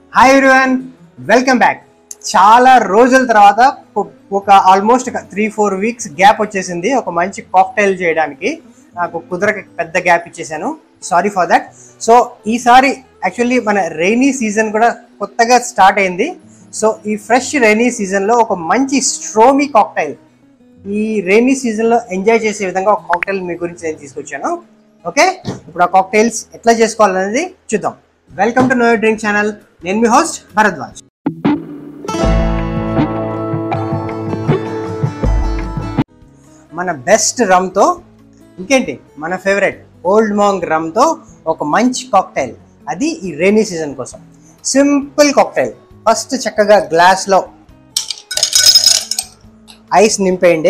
Hi everyone, welcome back. చాలా రోజుల తర్వాత ఒక ఆల్మోస్ట్ 3-4 వీక్స్ గ్యాప్ వచ్చేసింది ఒక మంచి కాక్టైల్ చేయడానికి. నాకు కుదరక పెద్ద గ్యాప్ ఇచ్చేసాను, సారీ ఫర్ దట్. సో ఈసారి యాక్చువల్లీ మన రైనీ సీజన్ కూడా కొత్తగా స్టార్ట్ అయింది. సో ఈ ఫ్రెష్ రైనీ సీజన్లో ఒక మంచి స్ట్రోమీ కాక్టైల్, ఈ రైనీ సీజన్లో ఎంజాయ్ చేసే విధంగా ఒక కాక్టైల్ మీ గురించి నేను తీసుకొచ్చాను. ఓకే, ఇప్పుడు ఆ కాక్టైల్స్ ఎట్లా చేసుకోవాలనేది చూద్దాం. Welcome to kyd.rink channel. నేను మీ హోస్ట్ భరద్వాజ్. మన బెస్ట్ రమ్తో, ఇంకేంటి మన ఫేవరెట్ ఓల్డ్ మాంగ్ రమ్తో ఒక మంచి కాక్టైల్, అది ఈ రైనీ సీజన్ కోసం. Simple cocktail. ఫస్ట్ చక్కగా గ్లాస్లో ఐస్ నింపేయండి.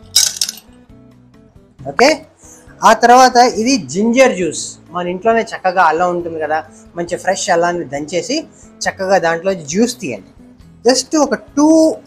ఓకే, ఆ తర్వాత ఇది జింజర్ జ్యూస్. మన ఇంట్లోనే చక్కగా అల్లం ఉంటుంది కదా, మంచి ఫ్రెష్ అల్లాన్ని దంచేసి చక్కగా దాంట్లో జ్యూస్ తీయండి. జస్ట్ ఒక 2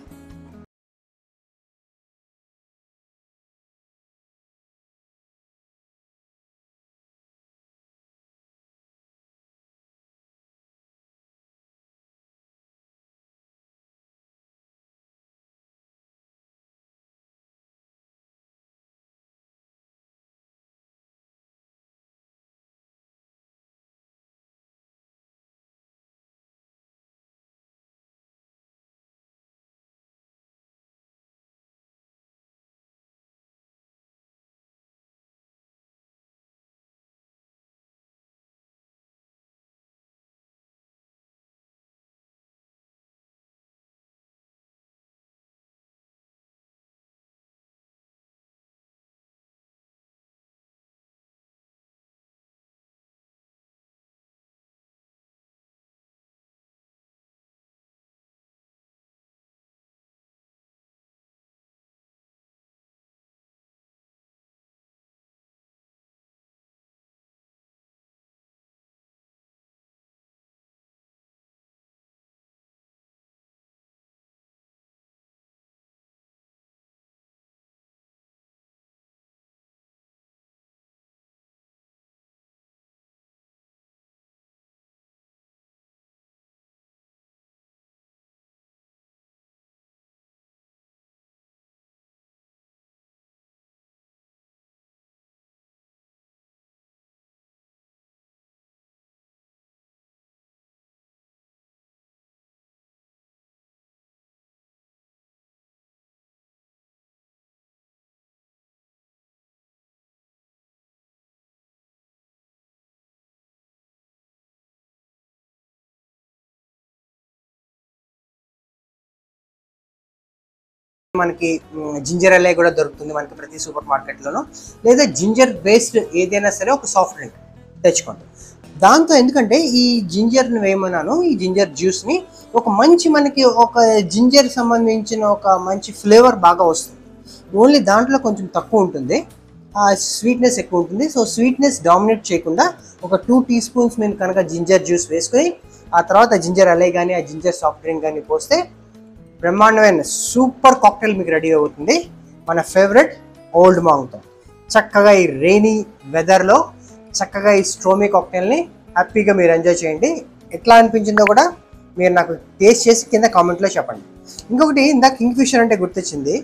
మనకి జింజర్ అలే కూడా దొరుకుతుంది మనకి ప్రతి సూపర్ మార్కెట్లోనూ. లేదా జింజర్ బేస్డ్ ఏదైనా సరే ఒక సాఫ్ట్ డ్రింక్ తెచ్చుకోండి. దాంతో ఎందుకంటే ఈ జింజర్ని వేయమన్నాను, ఈ జింజర్ జ్యూస్ని ఒక మంచి మనకి ఒక జింజర్ సంబంధించిన ఒక మంచి ఫ్లేవర్ బాగా వస్తుంది. ఓన్లీ దాంట్లో కొంచెం తక్కువ ఉంటుంది, స్వీట్నెస్ ఎక్కువ ఉంటుంది. సో స్వీట్నెస్ డామినేట్ చేయకుండా ఒక 2 టీ స్పూన్స్ మీరు కనుక జింజర్ జ్యూస్ వేసుకొని ఆ తర్వాత జింజర్ అలే కానీ ఆ జింజర్ సాఫ్ట్ డ్రింక్ కానీ పోస్తే బ్రహ్మాండమైన సూపర్ కాక్టైల్ మీకు రెడీ అవుతుంది. మన ఫేవరెట్ ఓల్డ్ మాంగ్తో చక్కగా ఈ రెయినీ వెదర్లో చక్కగా ఈ స్ట్రోమీ కాక్టైల్ని హ్యాపీగా మీరు ఎంజాయ్ చేయండి. ఎట్లా అనిపించిందో కూడా మీరు నాకు టేస్ట్ చేసి కింద కామెంట్లో చెప్పండి. ఇంకొకటి, ఇందాక కింగ్ ఫిషర్ అంటే గుర్తొచ్చింది.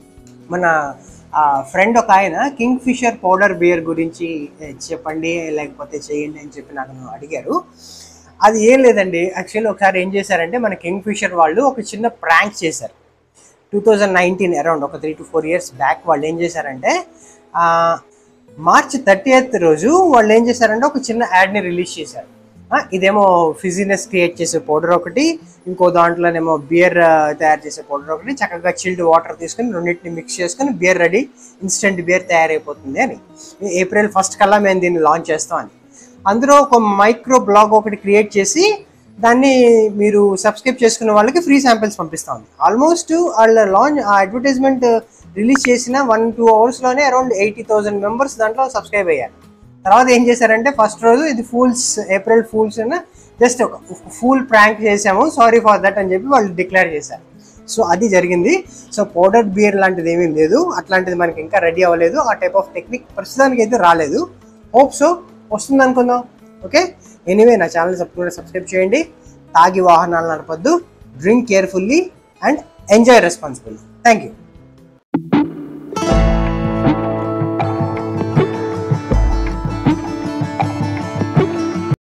మన ఫ్రెండ్ ఒక ఆయన కింగ్ ఫిషర్ పౌడర్ బియర్ గురించి చెప్పండి లేకపోతే చేయండి అని చెప్పి నాకు అడిగారు. అది ఏం లేదండి, యాక్చువల్లీ ఒకసారి ఏం చేశారంటే మన కింగ్ ఫిషర్ వాళ్ళు ఒక చిన్న ప్రాంక్ చేశారు. 2019 అరౌండ్ ఒక 3 to 4 years బ్యాక్ వాళ్ళు ఏం చేశారంటే March 30th రోజు వాళ్ళు ఏం చేశారంటే ఒక చిన్న యాడ్ని రిలీజ్ చేశారు. ఇదేమో ఫిజినెస్ క్రియేట్ చేసే పౌడర్ ఒకటి, ఇంకో దాంట్లోనేమో బియర్ తయారు చేసే పౌడర్ ఒకటి, చక్కగా చిల్డ్ వాటర్ తీసుకొని రెండింటిని మిక్స్ చేసుకొని బియర్ రెడీ, ఇన్స్టెంట్ బియర్ తయారైపోతుంది అని. April 1st కల్లా మేము దీన్ని లాంచ్ చేస్తాం అని. అందులో ఒక మైక్రో బ్లాగ్ ఒకటి క్రియేట్ చేసి దాన్ని మీరు సబ్స్క్రైబ్ చేసుకున్న వాళ్ళకి ఫ్రీ శాంపిల్స్ పంపిస్తూ ఉంది. ఆల్మోస్ట్ వాళ్ళ లాంచ్ అడ్వర్టైజ్మెంట్ రిలీజ్ చేసిన 1-2 అవర్స్లోనే అరౌండ్ 80,000 మెంబర్స్ దాంట్లో సబ్స్క్రైబ్ అయ్యారు. తర్వాత ఏం చేశారంటే ఫస్ట్ రోజు ఇది ఏప్రిల్ ఫూల్స్ అని జస్ట్ ఒక ఫూల్ ప్రాంక్ చేసాము, సారీ ఫర్ దట్ అని చెప్పి వాళ్ళు డిక్లేర్ చేశారు. సో అది జరిగింది. సో పౌడర్ బియర్ లాంటిది ఏమీ లేదు, అట్లాంటిది మనకి ఇంకా రెడీ అవ్వలేదు. ఆ టైప్ ఆఫ్ టెక్నిక్ ప్రస్తుతానికి అయితే రాలేదు. హోప్ సో వస్తుంది అనుకుందాం. ఓకే, ఎనీవే నా ఛానల్ తప్పకుండా సబ్స్క్రైబ్ చేయండి. తాగి వాహనాలు నడపద్దు. Drink carefully and enjoy responsibly. Thank you.